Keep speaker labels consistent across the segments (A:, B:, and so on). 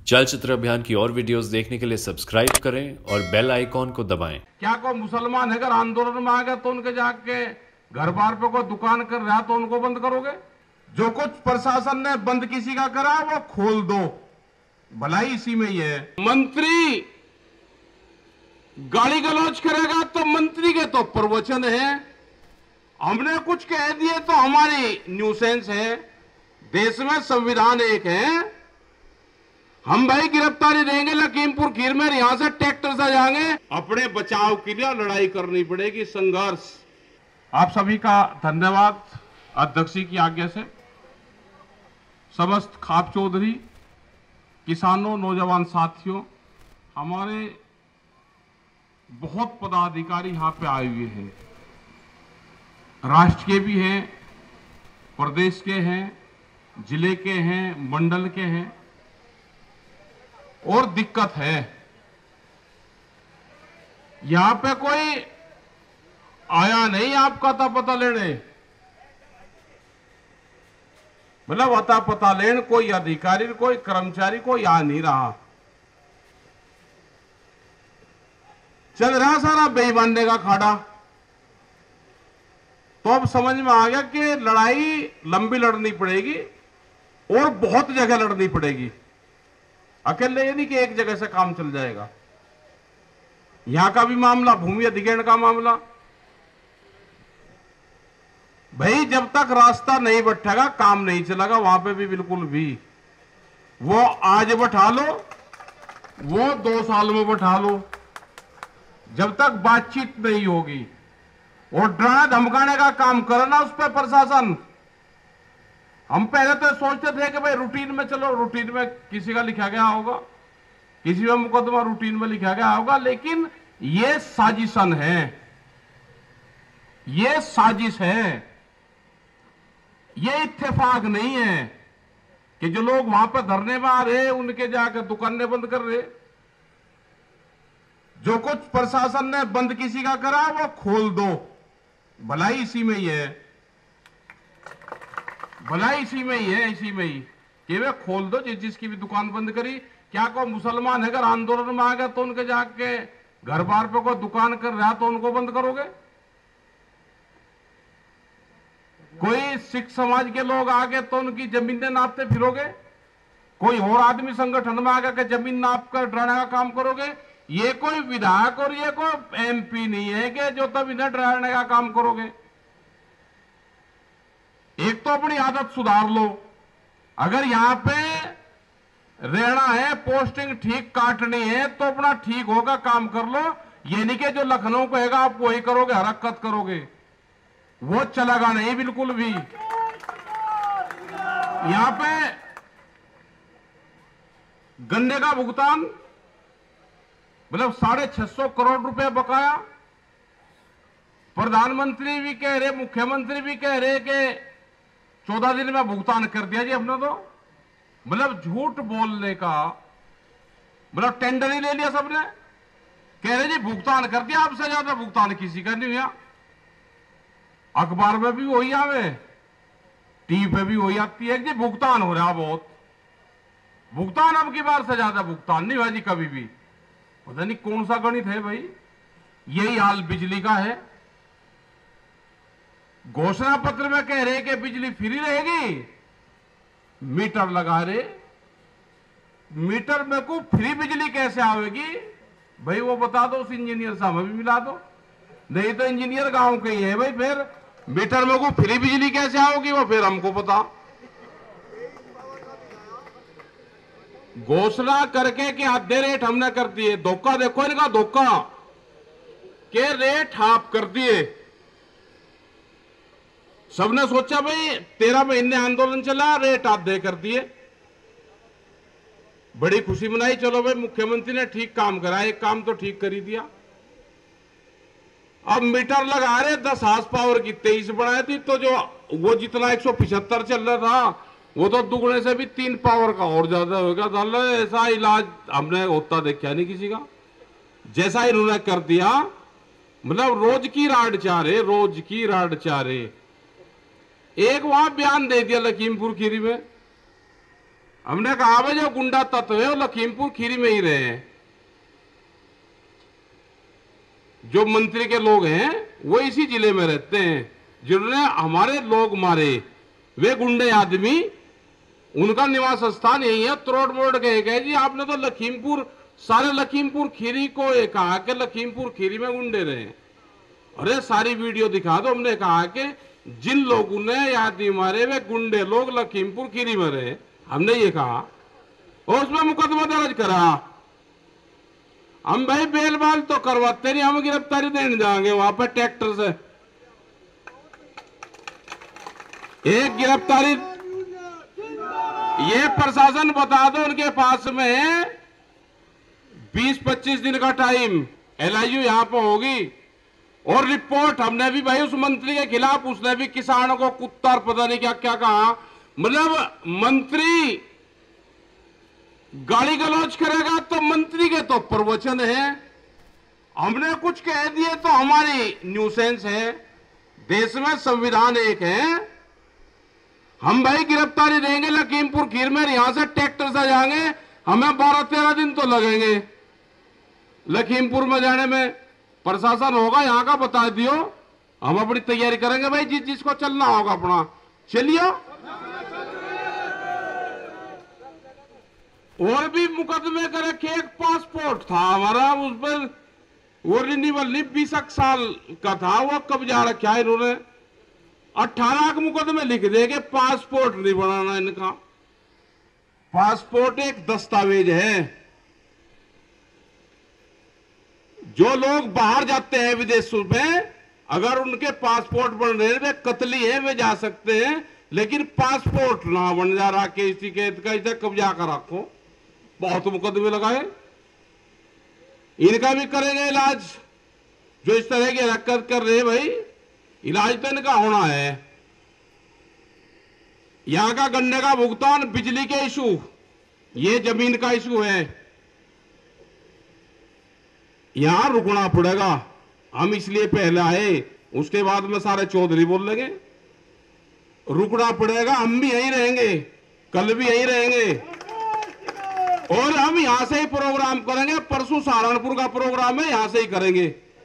A: चलचित्र अभियान की और वीडियोस देखने के लिए सब्सक्राइब करें और बेल आइकॉन को दबाएं।
B: क्या कोई मुसलमान अगर आंदोलन में आ गया तो उनके जाके घर बार पे कोई दुकान कर रहा तो उनको बंद करोगे? जो कुछ प्रशासन ने बंद किसी का करा वो खोल दो, भलाई इसी में ही है। मंत्री गाली गलौज करेगा तो मंत्री के तो प्रवचन है, हमने कुछ कह दिए तो हमारी न्यूसेंस है। देश में संविधान एक है, हम भाई गिरफ्तारी देंगे लखीमपुर खीर में, यहां से ट्रैक्टर से जाएंगे। अपने बचाव के लिए लड़ाई करनी पड़ेगी, संघर्ष। आप सभी का धन्यवाद। अध्यक्ष जी की आज्ञा से समस्त खाप चौधरी, किसानों, नौजवान साथियों, हमारे बहुत पदाधिकारी यहां पे आए हुए हैं, राष्ट्र के भी हैं, प्रदेश के हैं, जिले के हैं, मंडल के हैं। और दिक्कत है, यहां पे कोई आया नहीं आपका अता पता लेने, मतलब अता पता लेने कोई अधिकारी, कोई कर्मचारी कोई आ नहीं रहा। चल रहा सारा बेईमानने का खाड़ा। तो अब समझ में आ गया कि लड़ाई लंबी लड़नी पड़ेगी और बहुत जगह लड़नी पड़ेगी। अकेले ये नहीं कि एक जगह से काम चल जाएगा। यहां का भी मामला, भूमि अधिग्रहण का मामला, भाई जब तक रास्ता नहीं बैठेगा काम नहीं चलेगा। वहां पे भी बिल्कुल भी, वो आज बैठा लो, वो 2 साल में बैठा लो, जब तक बातचीत नहीं होगी और डराने धमकाने का काम करना उस पर प्रशासन। हम पहले तो सोचते थे कि भाई रूटीन में चलो, रूटीन में किसी का लिखा गया होगा, किसी का मुकदमा रूटीन में लिखा गया होगा, लेकिन ये साजिशन है, ये साजिश है, ये इत्तेफाक नहीं है कि जो लोग वहां पर धरने में आ रहे उनके जाकर दुकानें बंद कर रहे। जो कुछ प्रशासन ने बंद किसी का करा वो खोल दो, भलाई इसी में ही है, भलाई इसी में ही है, इसी में ही कि वे खोल दो जिसकी भी दुकान बंद करी। क्या कोई मुसलमान अगर आंदोलन में आ गया तो उनके जाके घर बार पे कोई दुकान कर रहा तो उनको बंद करोगे? कोई सिख समाज के लोग आ गए तो उनकी जमीनें नापते फिरोगे? कोई और आदमी संगठन में आ गया कि जमीन नाप कर डराने का काम करोगे? ये कोई विधायक और ये कोई एमपी नहीं है कि जो तब इन्हें डराने का काम करोगे। एक तो अपनी आदत सुधार लो। अगर यहां पे रहना है, पोस्टिंग ठीक काटनी है तो अपना ठीक होगा काम कर लो। ये नहीं कि जो लखनऊ कहेगा आप वही करोगे, हरकत करोगे, वो चलेगा नहीं बिल्कुल भी। यहां पे गन्ने का भुगतान, मतलब 650 करोड़ रुपए बकाया। प्रधानमंत्री भी कह रहे, मुख्यमंत्री भी कह रहे कि 14 दिन में भुगतान कर दिया जी हमने तो। मतलब झूठ बोलने का मतलब टेंडर ही ले लिया सबने, कह रहे जी भुगतान कर दिया, आपसे ज्यादा भुगतान किसी का नहीं हुआ। अखबार में भी वही आवे, टीवी पे भी वही आती है कि भुगतान हो रहा बहुत, भुगतान अब की बार से ज्यादा भुगतान नहीं हुआ जी कभी भी। पता नहीं कौन सा गणित है भाई। यही हाल बिजली का है। घोषणा पत्र में कह रहे कि बिजली फ्री रहेगी, मीटर लगा रहे। मीटर में को फ्री बिजली कैसे आवेगी भाई? वो बता दो, उस इंजीनियर साहब भी मिला दो। नहीं तो इंजीनियर गांव के ही है भाई, फिर मीटर में को फ्री बिजली कैसे आओगी वो फिर हमको पता। घोषणा करके कि आधे रेट हमने कर दिए, धोखा देखो इनका, धोखा के रेट हाफ कर दिए। सबने सोचा भाई 13 महीने आंदोलन चला, रेट आधे कर दिए, बड़ी खुशी मनाई। चलो भाई मुख्यमंत्री ने ठीक काम करा, एक काम तो ठीक कर ही दिया। अब मीटर लगा रहे 10 हार्स पावर की 23 बनाई थी, तो जो वो जितना 175 चल रहा था वो तो दुगने से भी 3 पावर का और ज्यादा हो गया। ऐसा इलाज हमने होता देखा नहीं किसी का, जैसा इन्होंने कर दिया। मतलब रोज की राड चारे, रोज की राड चारे। एक वहां बयान दे दिया लखीमपुर खीरी में हमने कहा भाई जो गुंडा तत्व है वो लखीमपुर खीरी में ही रहे हैं, जो मंत्री के लोग हैं वो इसी जिले में रहते हैं, जिन्होंने हमारे लोग मारे वे गुंडे आदमी, उनका निवास स्थान यही है। त्रोड़ मोड़ गए जी आपने तो लखीमपुर, सारे लखीमपुर खीरी को ये कहा कि लखीमपुर खीरी में गुंडे रहे। अरे सारी वीडियो दिखा दो। हमने कहा कि जिन लोगों ने आदमी मारे वे गुंडे लोग लखीमपुर खीरी में रहे, हमने ये कहा और उसमें मुकदमा दर्ज करा। हम भाई बेलबाल तो करवाते नहीं, हम गिरफ्तारी देने जाएंगे वहां पर ट्रैक्टर से। एक गिरफ्तारी ये प्रशासन बता दो, उनके पास में 20-25 दिन का टाइम LIU यहां पर होगी और रिपोर्ट। हमने भी भाई उस मंत्री के खिलाफ, उसने भी किसानों को कुत्ता और पता नहीं क्या क्या कहा। मतलब मंत्री गाली गलौज करेगा तो मंत्री के तो प्रवचन है, हमने कुछ कह दिए तो हमारी न्यूसेंस है। देश में संविधान एक है। हम भाई गिरफ्तारी देंगे लखीमपुर खीर में, यहां से ट्रैक्टर से जाएंगे, हमें 12-13 दिन तो लगेंगे लखीमपुर में जाने में। प्रशासन होगा यहां का बता दियो, हम अपनी तैयारी करेंगे भाई, जिसको चलना होगा अपना चलिए। और भी मुकदमे कर रखे। एक पासपोर्ट था हमारा, उस पर वो रिन्यूअल नहीं 20 साल का था, वो कब्जा रखा है इन्होंने। 18 के मुकदमे लिख देंगे, पासपोर्ट नहीं बनाना इनका। पासपोर्ट एक दस्तावेज है। जो लोग बाहर जाते हैं विदेशों में, अगर उनके पासपोर्ट बन रहे हैं, वे कतली है, वे जा सकते हैं, लेकिन पासपोर्ट ना बन जा रहा के इसी के इसे कब्जा कर रखो। बहुत मुकदमे लगाए। इनका भी करेंगे इलाज, जो इस तरह की हरकत कर रहे हैं भाई, इलाज तो इनका होना है। यहां का गन्ने का भुगतान, बिजली के इशू, ये जमीन का इशू है, यहां रुकना पड़ेगा। हम इसलिए पहले आए, उसके बाद में सारे चौधरी बोल लगे। रुकना पड़ेगा, हम भी यहीं रहेंगे, कल भी यहीं रहेंगे और हम यहां से ही प्रोग्राम करेंगे। परसों सहारनपुर का प्रोग्राम है, यहां से ही करेंगे।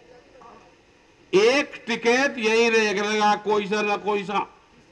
B: एक टिकट यहीं रहेगा, कोई सा ना कोई सा।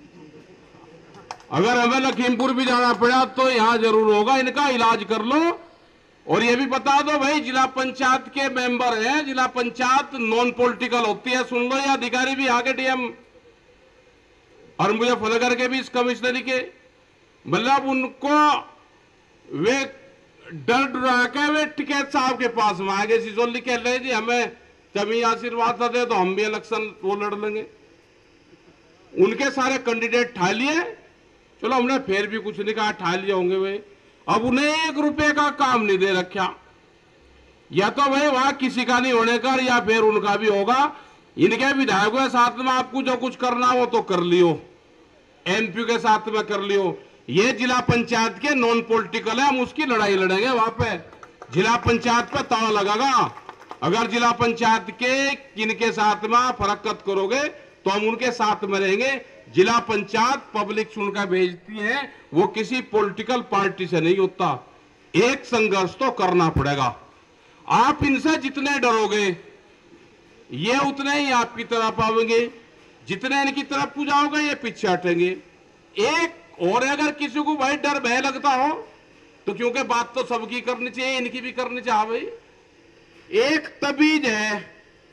B: अगर हमें लखीमपुर भी जाना पड़ा तो यहां जरूर होगा। इनका इलाज कर लो। और ये भी बता दो भाई, जिला पंचायत के मेंबर हैं, जिला पंचायत नॉन पॉलिटिकल होती है, सुन लो। ये अधिकारी भी आगे DM और मुजफ्फरनगर के भी इस कमिश्नरी के, मतलब उनको वे डर डरा के वे टिकैत साहब के पास में आगे सिसोली कह रहे जी हमें जमी आशीर्वाद दे तो हम भी इलेक्शन वो लड़ लेंगे। उनके सारे कैंडिडेट ठा लिए। चलो हमने फिर भी कुछ नहीं कहा, ठा लिए होंगे वे। अब उन्हें 1 रुपए का काम नहीं दे रखा। या तो भाई वहां किसी का नहीं होने का, या फिर उनका भी होगा। इनके विधायकों के साथ में आपको जो कुछ करना हो तो कर लियो, MP के साथ में कर लियो। ये जिला पंचायत के नॉन पॉलिटिकल है, हम उसकी लड़ाई लड़ेंगे। वहां पे जिला पंचायत पे ताला लगागा। अगर जिला पंचायत के किनके साथ में फरकत करोगे तो हम उनके साथ में रहेंगे। जिला पंचायत पब्लिक सुनकर भेजती है, वो किसी पॉलिटिकल पार्टी से नहीं होता। एक संघर्ष तो करना पड़ेगा। आप इनसे जितने डरोगे, ये उतने ही आपकी तरफ आवेंगे। जितने इनकी तरफ जाओगे, ये पीछे हटेंगे। एक और अगर किसी को भाई डर भय लगता हो तो, क्योंकि बात तो सबकी करनी चाहिए, इनकी भी करनी चाहिए भाई। एक तबीज है,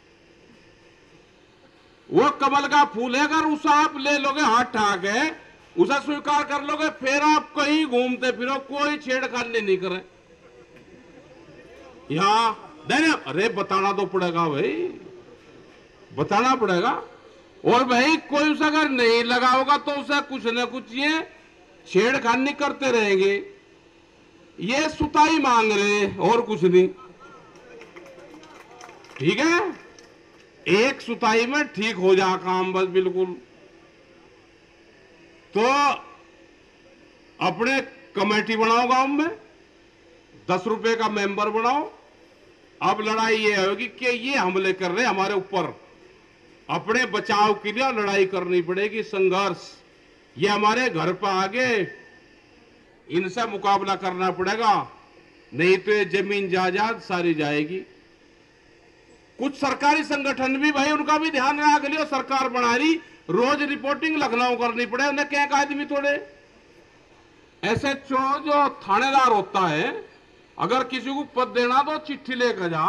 B: वो कमल का फूल है, अगर उसे आप ले लोगे हाथ ठाक है, उसे स्वीकार कर लोगे, फिर आप कहीं घूमते फिरो, कोई छेड़खानी नहीं करे। यहां देने, अरे बताना तो पड़ेगा भाई, बताना पड़ेगा। और भाई कोई उसे अगर नहीं लगा होगा तो उसे कुछ न कुछ ये छेड़खानी करते रहेंगे। ये सुताई मांग रहे और कुछ नहीं। ठीक है, एक सुताई में ठीक हो जा काम, बस बिल्कुल। तो अपने कमेटी बनाओ गांव में, 10 रुपए का मेंबर बनाओ। अब लड़ाई ये होगी कि ये हमले कर रहे हमारे ऊपर, अपने बचाव के लिए लड़ाई करनी पड़ेगी, संघर्ष। ये हमारे घर पर आगे इनसे मुकाबला करना पड़ेगा, नहीं तो ये जमीन जायदाद सारी जाएगी। कुछ सरकारी संगठन भी भाई उनका भी ध्यान रख लियो, सरकार बना रही, रोज रिपोर्टिंग लखनऊ करनी पड़े, उन्हें क्या आदमी थोड़े। एसएचओ जो थानेदार होता है, अगर किसी को पद देना तो चिट्ठी लेकर जा,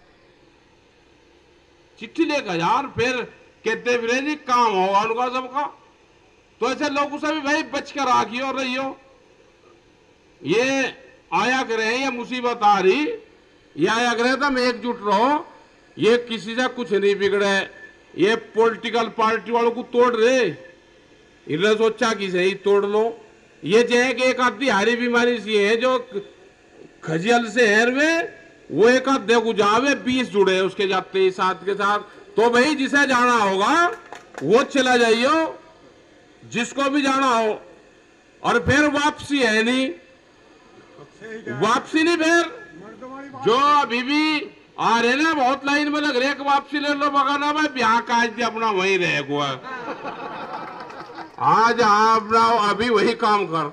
B: चिट्ठी लेकर जा, फिर कहते फिर जी काम होगा उनका सबका। तो ऐसे लोगों से भी भाई बच कर राखियो और रहियो। ये आया करे, ये मुसीबत आ रही, ये आया करे तो हम एकजुट रहो, ये किसी से कुछ नहीं बिगड़े। ये पॉलिटिकल पार्टी वालों को तोड़ रहे, इन्होंने सोचा कि सही तोड़ लो। ये जो है कि एक आधी हारी बीमारी सी है जो खजियल से है में, वो एक आधे को जावे 20 जुड़े उसके जाते ही साथ के साथ। तो भाई जिसे जाना होगा वो चला जाइयो, जिसको भी जाना हो। और फिर वापसी है नहीं, वापसी नहीं। फिर जो अभी भी आ रहे ना बहुत लाइन में लग रहे, वापसी ले लो बगाना भाई, ब्याह का आज अपना वही रह हुआ आज अपना अभी वही काम कर।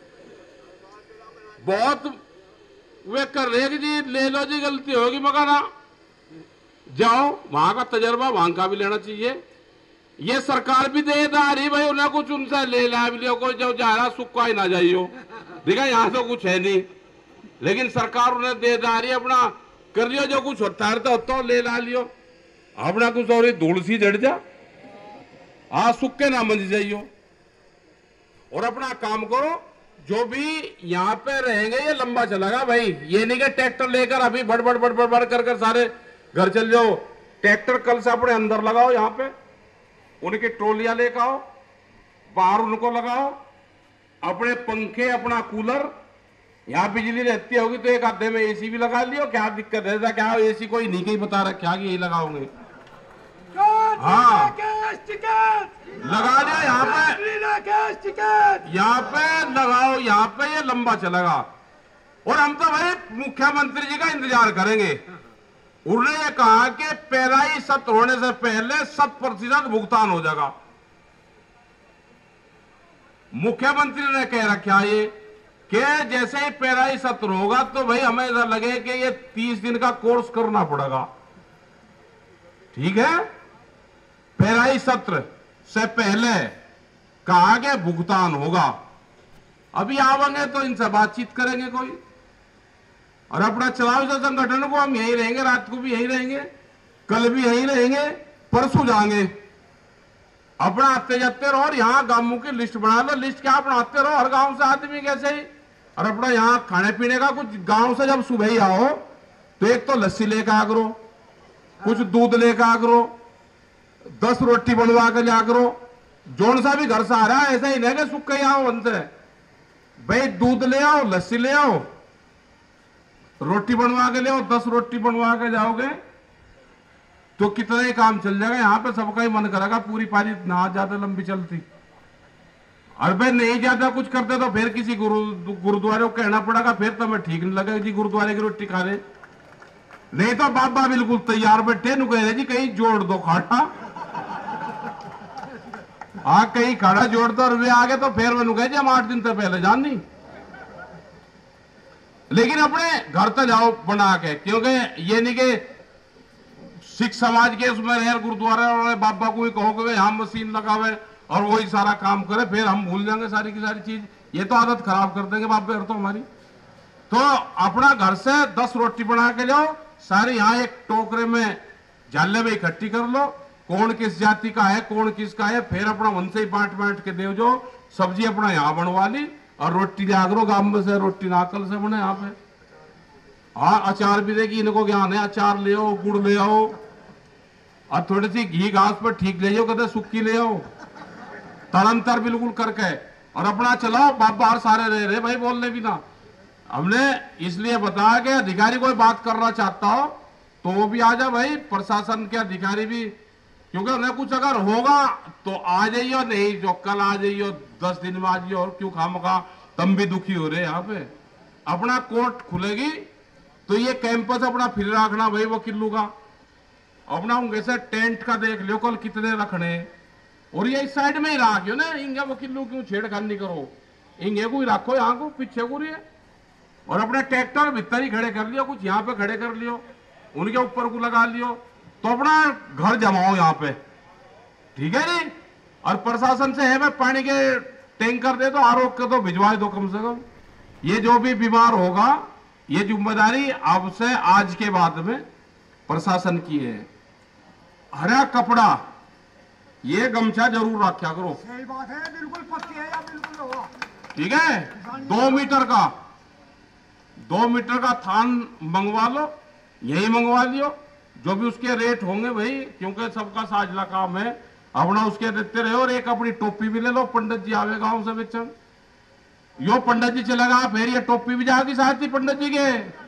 B: बहुत वे कर रहे कि जी ले लो जी, गलती होगी मगाना, जाओ वहां का तजर्बा वहां का भी लेना चाहिए। ये सरकार भी देता रही भाई, उन्हें कुछ उनसे ले ला भी लियो, कोई जो जा रहा सुक्का ही ना जाइयो। देखा यहाँ तो कुछ है नहीं, लेकिन सरकार उन्हें दे दा रही, अपना कर लियो जो कुछ होता है तो ले ला लियो, अपना कुछ और धूल सी जड़ जा, आ सुक्के ना मंज जाइयो और अपना काम करो। जो भी यहाँ पे रहेंगे ये लंबा चलेगा भाई, ये नहीं कि ट्रैक्टर लेकर अभी बड़ बड़ बड़ बड़ बड़ कर सारे घर चल जाओ। ट्रैक्टर कल से अपने अंदर लगाओ, यहाँ पे उनकी ट्रोलियां लेकर आओ, बाहर उनको लगाओ, अपने पंखे अपना कूलर, यहाँ बिजली रहती होगी तो एक आधे में एसी भी लगा लियो, क्या दिक्कत है, क्या एसी कोई नहीं कहीं बता रहा क्या कि यही लगाओगे। हाँ लगा दिया यहाँ पे लगाओ, यहाँ पे ये लंबा चलेगा। और हम तो भाई मुख्यमंत्री जी का इंतजार करेंगे। उन्होंने ये कहा कि पेराई सत्र होने से पहले 100% भुगतान हो जाएगा। मुख्यमंत्री ने कह रखा ये कि जैसे ही पेराई सत्र होगा तो भाई हमें ऐसा लगे कि ये 30 दिन का कोर्स करना पड़ेगा, ठीक है। पेराई सत्र से पहले कहा कि भुगतान होगा। अभी आवेंगे तो इनसे बातचीत करेंगे कोई, और अपना चलाओ से संगठन को हम यहीं रहेंगे, रात को भी यहीं रहेंगे, कल भी यहीं रहेंगे, परसों जाएंगे। अपना आते जाते रहो और यहाँ गांवों की लिस्ट बना लो, लिस्ट क्या बनाते रहो हर गांव से आदमी कैसे ही। और अपना यहाँ खाने पीने का कुछ गांव से जब सुबह ही आओ तो एक तो लस्सी लेकर आ करो, कुछ दूध लेकर आ करो, 10 रोटी बनवा के लिया करो। जोन सा भी घर से आ रहा है ऐसा ही नहीं कि सुख के आओ उनसे, भाई दूध ले आओ, लस्सी ले आओ, रोटी बनवा के ले आओ। 10 रोटी बनवा के जाओगे तो कितना ही काम चल जाएगा। यहाँ पे सबका ही मन करेगा पूरी पारी ना ज्यादा लंबी चलती। और भाई नहीं ज्यादा कुछ करते तो फिर किसी गुरुद्वारे को कहना पड़ेगा, फिर तो मैं ठीक नहीं लगेगा जी गुरुद्वारे की रोटी खा रहे। नहीं तो बाबा बिल्कुल तैयार बैठे नु कह रहे जी कहीं जोड़ दो खाटा, कहीं खाड़ा जोड़ दो, और वे आगे तो फिर मैं कहे जी हम 8 दिन से पहले जान नहीं। लेकिन अपने घर तक जाओ बना के, क्योंकि ये नहीं कि सिख समाज के उसमें रहे गुरुद्वारा और बाबा को ही कहो कि यहाँ मशीन लगावे और वही सारा काम करे, फिर हम भूल जाएंगे सारी की सारी चीज। ये तो आदत खराब कर देंगे बाबे और तो हमारी। तो अपना घर से 10 रोटी बना के जाओ, सारे यहाँ एक टोकरे में जाले में इकट्ठी कर लो, कौन किस जाति का है कौन किसका है, फिर अपना उनसे ही बांट के दे जो। सब्जी अपना यहाँ बनवा ली और रोटी जागरो गांव से रोटी नाकल से बने यहाँ पे। हाँ अचार भी देगी, इनको ज्ञान है, अचार ले आओ, गुड़ ले आओ, और थोड़ी सी घी घास पर ठीक ले जाओ, कहते सुक्की ले आओ, तड़ंतर बिल्कुल करके, और अपना चलाओ। बाबा और सारे रह रहे भाई बोलने भी ना। हमने इसलिए बताया कि अधिकारी कोई बात करना चाहता हो तो वो भी आ जा भाई, प्रशासन के अधिकारी भी, क्योंकि उन्हें कुछ अगर होगा तो आ जाइयो, नहीं जो कल आ जाइयो, 10 दिन में आ जाइयो, और क्यों खामखा तम भी दुखी हो रहे। यहाँ पे अपना कोर्ट खुलेगी तो ये कैंपस अपना फिर रखना भाई वो किल्लू का, अपना उनके से टेंट का देख लियो कल कितने रखने, और ये इस साइड में ही रखियो ना, इंगे वो किल्लू क्यों छेड़खानी करो। इंगे को ही रखो यहाँ को पीछे को रही है, और अपने ट्रैक्टर भीतर ही खड़े कर लियो, कुछ यहाँ पे खड़े कर लियो, उनके ऊपर को लगा लियो, तो अपना घर जमाओ यहाँ पे, ठीक है जी। और प्रशासन से है मैं पानी के टैंकर दे दो, आरोप के तो भिजवा दो कम से कम। ये जो भी बीमार होगा ये जिम्मेदारी आपसे आज के बाद में प्रशासन की है। हरा कपड़ा, ये गमछा जरूर रखा करो।
C: सही बात है, बिल्कुल पक्की है या बिल्कुल होगा,
B: ठीक है। 2 मीटर का थान मंगवा लो, यही मंगवा लियो, जो भी उसके रेट होंगे भाई, क्योंकि सबका साझला काम है, अपना उसके देते रहे। और एक अपनी टोपी भी ले लो, पंडित जी आवे गांव से बेचन, यो पंडित जी चलेगा फिर ये टोपी भी जाएगी साथ ही पंडित जी के।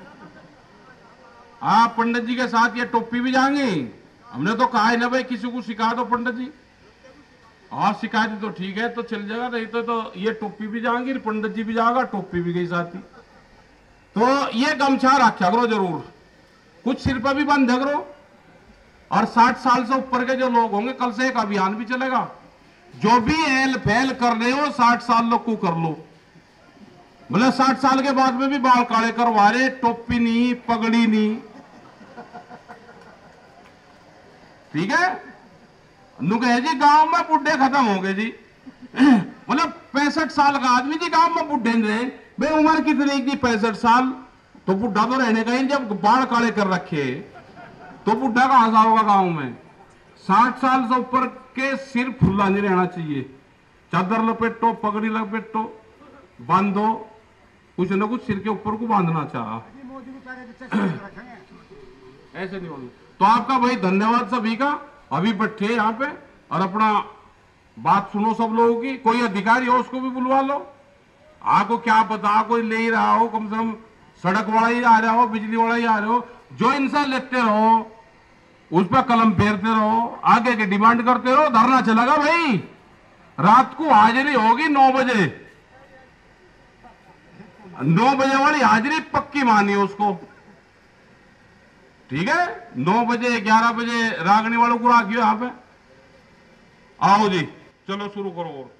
B: हाँ, पंडित जी के साथ ये टोपी भी जाएंगी। हमने तो कहा है ना भाई किसी को सिखा दो पंडित जी, हाँ सिखा दी तो ठीक है, तो चल जाएगा, नहीं तो ये टोपी भी जाएंगी, पंडित जी भी जाएगा, टोपी भी गई साथ ही। तो ये गमछा रखा करो जरूर, कुछ सिर पर भी बंद करो। और 60 साल से ऊपर के जो लोग होंगे, कल से एक अभियान भी चलेगा, जो भी एल फैल कर रहे हो 60 साल लोग को कर लो, मतलब 60 साल के बाद में भी बाल काले करवा रहे, टोपी नहीं, पगड़ी नहीं, ठीक है। नुकहे जी गांव में बुढ़े खत्म हो गए जी, मतलब 65 साल का आदमी जी गांव में बुढ़े रहे, बे उम्र कितनी की 65 साल, तो बुढ़ा तो रहने का ही, जब बाल काले कर रखे तो बुढ़ा कहां सा होगा गांव में। 60 साल से ऊपर के सिर फुल्ला नहीं रहना चाहिए, चादर लपेटो, पगड़ी लपेटो, बांधो, कुछ ना कुछ सिर के ऊपर को बांधना चाह, ऐसे नहीं होना। तो आपका भाई धन्यवाद सभी का, अभी बैठे यहाँ पे और अपना बात सुनो सब लोगों की। कोई अधिकारी हो उसको भी बुलवा लो, आपको क्या पता कोई ले ही रहा हो, कम से कम सड़क वाला ही आ रहा हो, बिजली वाला ही आ रहे हो, जो इनसे लेते रहो उस पर कलम फेरते रहो, आगे की डिमांड करते रहो, धरना चलेगा भाई। रात को हाजिरी होगी 9 बजे, 9 बजे वाली हाजिरी पक्की मानिए उसको, ठीक है। 9 बजे 11 बजे रागनी वालों को राखियो यहाँ पे, आओ जी, चलो शुरू करो। और